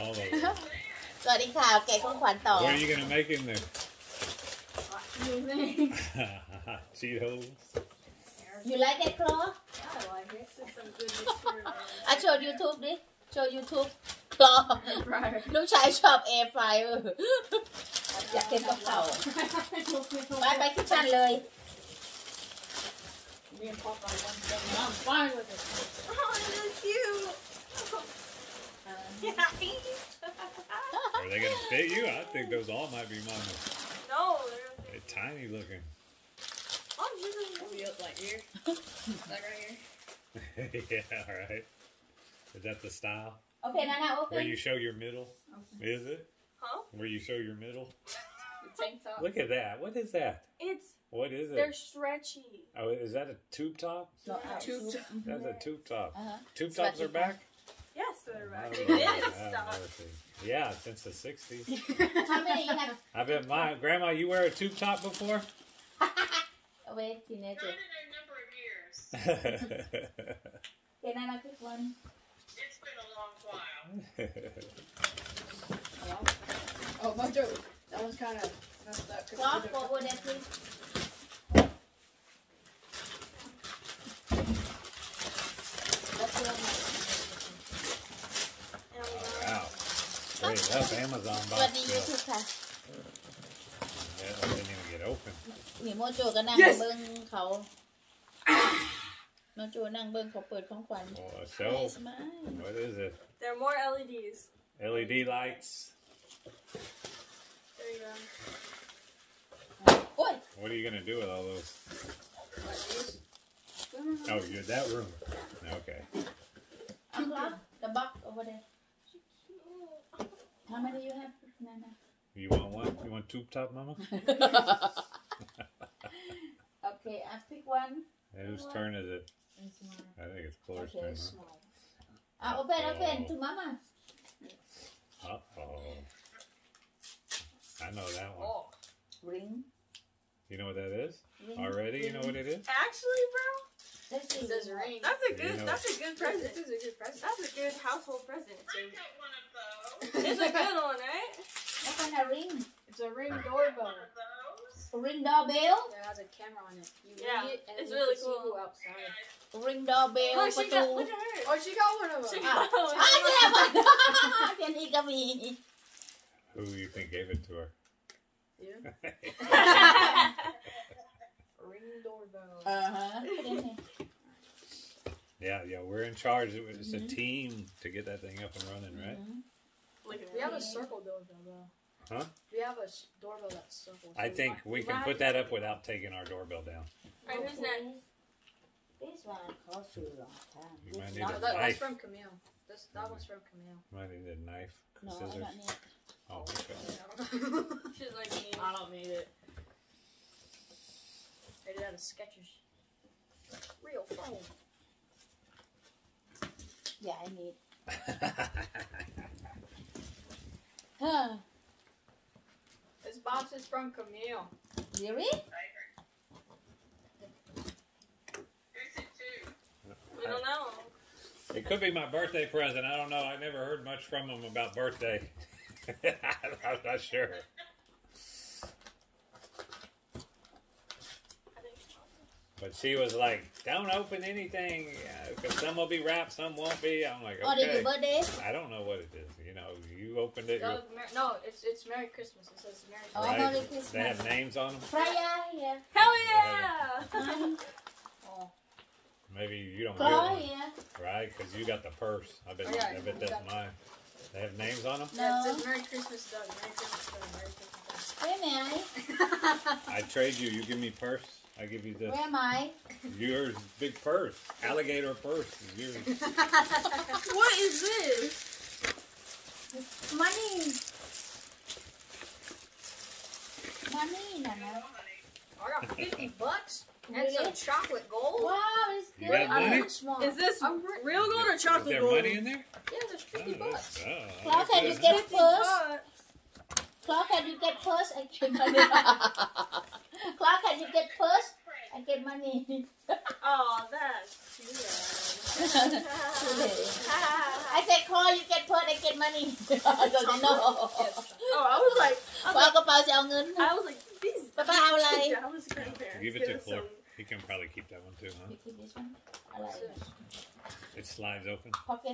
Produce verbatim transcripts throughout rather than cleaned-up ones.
all of them. สวัสดีค่ะแกะของขวัญต่อ What are you gonna make in there? Cheetos. You like that claw? I like it. It's some good mixture. I showed YouTube ดิ show YouTube claw ลูกชายชอบ air fryer อยากกินกับเขาไปไปคิทเช่นเลย Me and Papa are one thing. I'm fine with it. Oh, that's cute. Yeah. Are they gonna fit you? I think those all might be mama's. No, they're They're tiny looking. oh, this is Maybe up like here. Like right here. Yeah, all right. Is that the style? โอเคนะนะ Where open you show your middle? Is it? huh? Where you show your middle? The tank top. Look at that. What is that? It's What is they're it? stretchy. Oh, is that a tube top? no out Tube That's a tube top. Uh-huh. Tube tops are back? Yes, they're right. I They don't know. did I've stop. never seen- Yeah, since the sixties. how many you have I bet my grandma, you wear a tube top before? wait teenager Not in a number of years. okay na na quick one It's been a long while. Oh, my joke. That one's kind of messed up. 'cause claw it's different. over there please that's the one Wow. Wait, that's Amazon สวัส box ดี still. YouTube ค่ะ That one didn't even get open. นี่โมโจก็นั่งเบิ้งเขาโมโจนั่งเบิ้งเขาเปิดของขวัญ Oh, a show? Yes, mine. What is it? There are more L E Ds. L E D lights? There you go. โอ้ย What are you going to do with all those? Like these. Oh, you're that room. Okay. unlock the box over there how many you have Nana You want one? You want tube top, mama? okay I pick one Whose turn is it? It's mine. I think it's Chloe's Okay, turn. Huh? small. Ah, open, open to Mama. Uh-oh. I know that one. Oh. Ring. You know what that is? Ring. Already? You know what it is? Actually, bro, Let's see. It says ring. that's a You good. know- That's a good present. This is a good present. That's a good household present. I got one of those. It's a good one, right? Open a ring. It's a ring doorbell. One of those. Ring doorbell. It has a camera on it. You Yeah, ring it and it's you really can cool. see who outside. Ring doorbell. Look, she got. Look Patu. at her. Oh, she got one of them. She Ah, got one. ah, yeah, one. Yan ikami. Who do you think gave it to her? You? Ring doorbell. Uh-huh. Yeah, yeah, we're in charge. It's a Mhm. team to get that thing up and running, right? Mhm. Look at We have a me. circle doorbell though. Huh? We have a s- doorbell that's circle. I think we can put that up without taking our doorbell down. Alright, who's next? This one costs you a long time. You might need No, a that, that's knife. from Camille. This that one's from Camille. Might need a knife, No, I scissors. don't need. Oh, okay. She's like me. I don't need it. I did out of Skechers. Real phone. Yeah, I need. Huh. This box is from Camille. Really? Who's it to? We don't know. It could be my birthday present. I don't know. I never heard much from him about birthday. I'm not sure. I think so. But she was like, don't open anything because some will be wrapped, some won't be. I'm like, Oh, did okay. your birthday? I don't know what it is. You know, you opened it. No, you're- Mer- no, it's it's Merry Christmas. It says Merry Oh, Christmas. Merry right? Christmas. They have names on them. Freya, yeah. Hell yeah! Mine. Oh, Maybe you don't get Chloe, one, yeah. right? Because you got the purse. I bet, Oh, yeah, I bet you that's got- mine. They have names on them? yeah, it No. says Merry Christmas, Doug. Merry Christmas, Doug. Merry Christmas, Where am I? Doug. I trade you. You give me purse. I give you this. Where am I? Yours, big purse. Alligator purse is yours. What is this? Money. Money, Nana. I got fifty bucks and Really? some chocolate gold. Wow, it's You good. got money? I'm small. Is this I'm re- real gold or Is chocolate there gold? money in there? Yeah, there's Oh, fifty bucks. that's, oh, Clark, that's can you good. get it first? But Clark, can you get first? I get money. Clark, can you get first? I get money. oh, that's cute. I said, Clark, you get first, I get money so they know Oh, I was like, ว่าเอากระเป๋าจะเอาเงิน I was like, these. Papa, how will I- Dallas grandparents Give it to us Clark. some- He can probably keep that one too, huh? You keep this one อะไร It slides open. pocket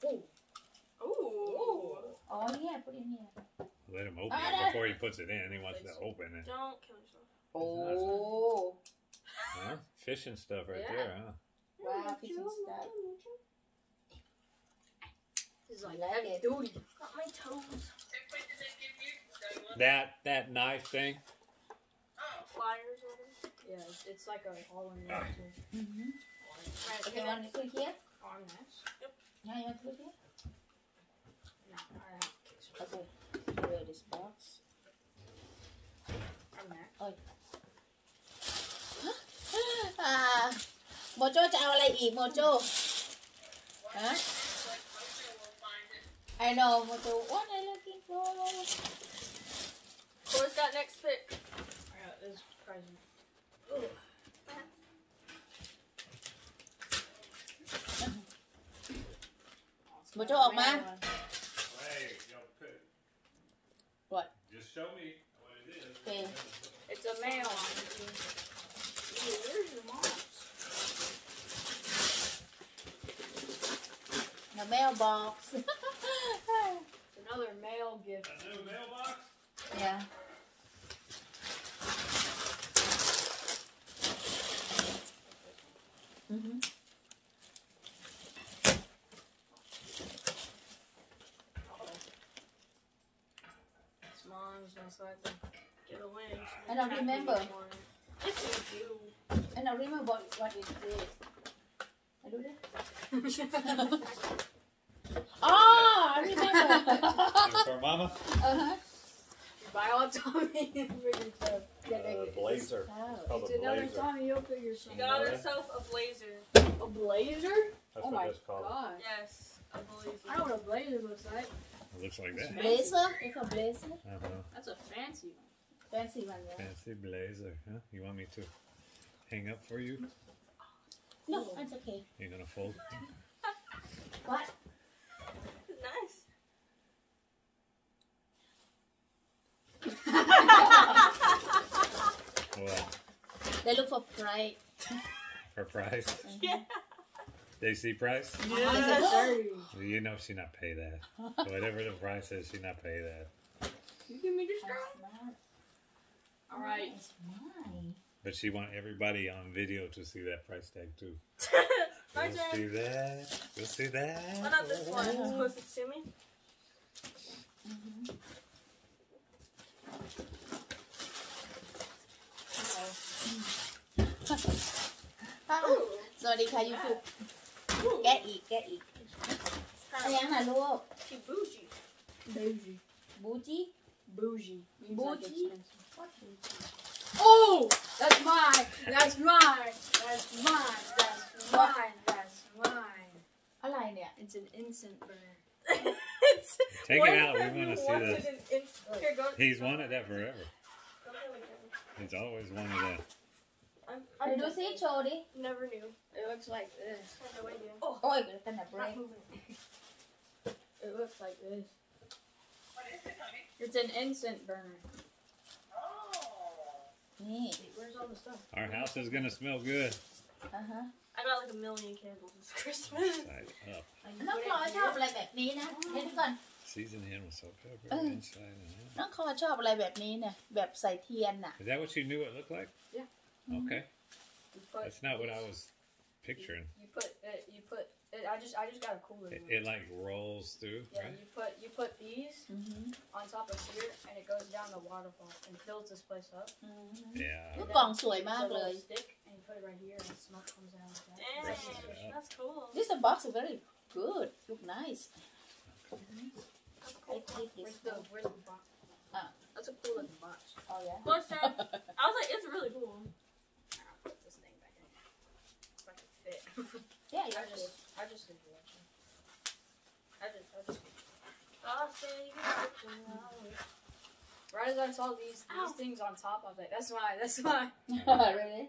Ooh. oh yeah put in here Let him open it before he puts it in. He wants to open it. Don't kill yourself. oh Huh? Fishing stuff right Yeah. there, huh? wow fishing stuff This is like Like heavy it. duty. Got my toes. And what did they give you? They want- That that knife thing. Oh, Pliers or whatever. Yeah, it's, it's like a all-in-one tool. mm-hmm. Right, okay want to put here Arm mash. yeah you want to put here No, I have case for okay where this box arm mash. อ่าโมโจจะเอาอะไรอีกโมโจฮะ like Mojo will find it. I know โมโจ what are you looking for Where's that next pick? I got this present. โมโจออกมา Hey, yo, put. What? Just show me what it is. Okay. It's a mail. Ooh, where's your mom's? the mailbox It's another mail gift. A new mailbox? yeah mm-hmm. It's mom's most likely. Get a win. I don't remember. Yes, you do. and I remember what, what it is I do that oh I remember For Mama? uh-huh Buy all Tommy Hilfiger stuff. yeah, they- Uh, blazer. Oh. Called It's a another blazer. Tommy Hilfiger She stuff. got Really? herself a blazer. A blazer? That's Oh what my that's called. god. Yes, a I blazer. know what a blazer looks like. It looks like that. blazer it's a blazer Uh-huh. That's a fancy one. fancy one yeah. Fancy blazer, huh? You want me to hang up for you? no it's okay You're gonna fold? what Nice. What? they look for pride For price? Yeah. They see price? That's dirty. Well, you know she not pay that. Whatever the price is, she not pay that. You give me this That's girl? not Alright. it's mine But she want everybody on video to see that price tag too. My You'll turn. see that. You'll see that. What about this one? It's closest to me. mm-hmm. Ooh. สวัสดีค่ะ YouTube Ooh. แกะอีกแกะอีก It's อะไร kind ยังนะลูก of cute bougie. Bougie. บูจิ Bougie. Means like Bougie? expensive. Oh! That's mine! That's mine! That's mine! That's mine! That's mine! อะไรเนี่ย It's an instant burner. It's Take Why it out. We have want to you see wanted this. an inst- Here, go. He's wanted that forever. Go there again. He's always wanted that. I'm, ไป I'm ดูซิโชว์ดิ never knew. It looks like this. Kind of way down. โอ้ยเดี๋ยวกันนะเบร Not ก moving. It looks like this. What is it, honey? It's an instant burner. Oh. นี่ Wait, where's all the stuff? Our house is gonna smell good. อ่าฮะ I got like a million candles this Christmas. Side up. Like, น้อง put คอ it ชอบ here. อะไรแบบนี้นะเดี๋ยวก่อน Season in with salt, pepper, Oh. inside and out. น้องคอชอบอะไรแบบนี้เนี่ยแบบใส่เทียนน่ะ Is that what you knew it looked like? Yeah. Okay. You put, That's not what I was picturing. You put it. You put it. I just. I just got a cooler. It, one. it like rolls through, Yeah. right? You put. You put these อือหือ on top of here, and it goes down the waterfall and fills this place up. อือหือ Yeah. ลูกกล่องสวย There's มาก a เลย little stick, and you put it right here, and smoke comes out like that. Dang, Yeah. that's cool. This box is very good look nice That's I cool. take this Where's the Where's the box? Ah. That's a cool looking box. oh yeah What's that? I was like, it's really cool. I'll put this thing back in. If I can fit. yeah I you're just. I just did the watching. I just. I just. I'll say you're looking out. Right as I saw these these Ow. things on top, I was like, "That's mine. That's mine." good really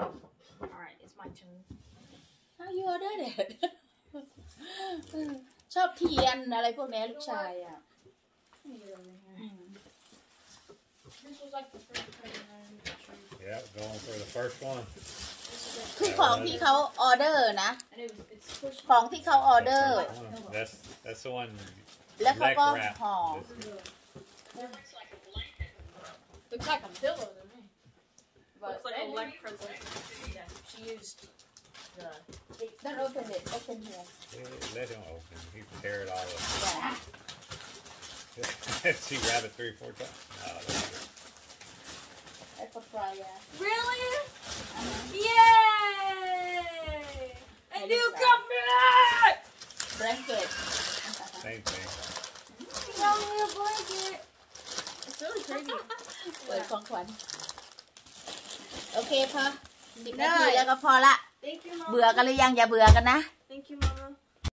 All right, it's my turn. how you order that ชอบเทียนอะไรพวกนี้ลูกชายอ่ะ This was like the first present I ever received. Yeah, going for the first one. คือของที่เขาออเดอร์นะ And it was, it's pushed. ของที่เขาออเดอร์ That's that's the one. แล้วเขาก็ leg wrap. ห่อ Looks like a blanket. Looks like a pillow to me. But Looks like a anyway, leg present. yeah, she used the. Don't open it open here Yeah, let him open. He can tear it all up. อย่า She wrap it three, four times. No, that's good. ไอ้ปลาฟรายอ่ะ Really? Yay! A new compliment! blanket Same thing. Got me a blanket. It's really pretty. เปิดของขวัญโอเคพอสิบนาทีแล้วก็พอละ Thank you, Mom. เบื่อกันหรือยังอย่าเบื่อกันนะ Thank you, Mom.